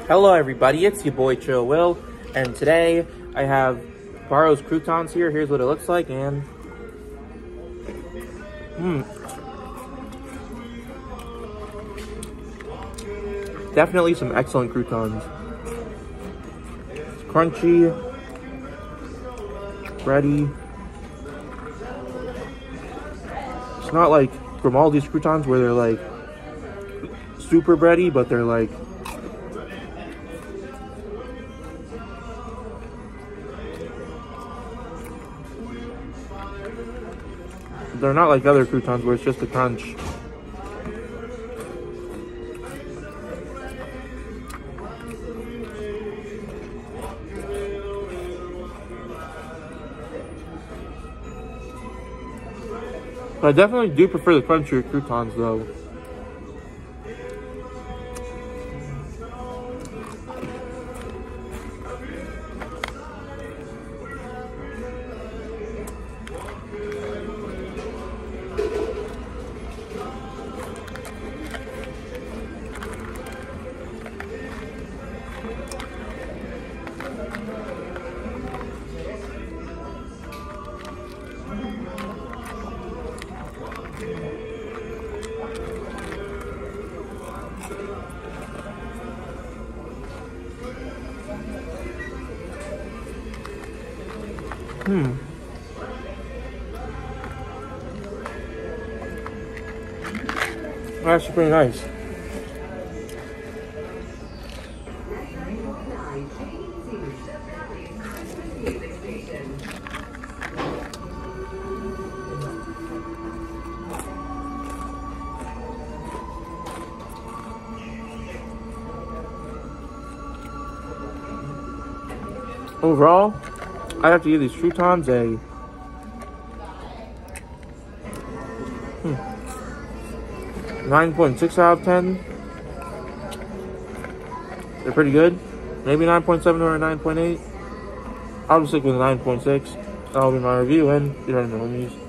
Hello everybody, it's your boy Chill Will, and today I have Barro's croutons here. Here's what it looks like, and definitely some excellent croutons. It's crunchy, bready. It's not like Grimaldi's croutons where they're like super bready, but they're like not like other croutons where it's just a crunch. I definitely do prefer the crunchier croutons though. That's pretty nice. Overall, I'd have to give these croutons a 9.6 out of 10. They're pretty good. Maybe 9.7 or a 9.8. I'll just stick with a 9.6. That'll be my review, and you don't know what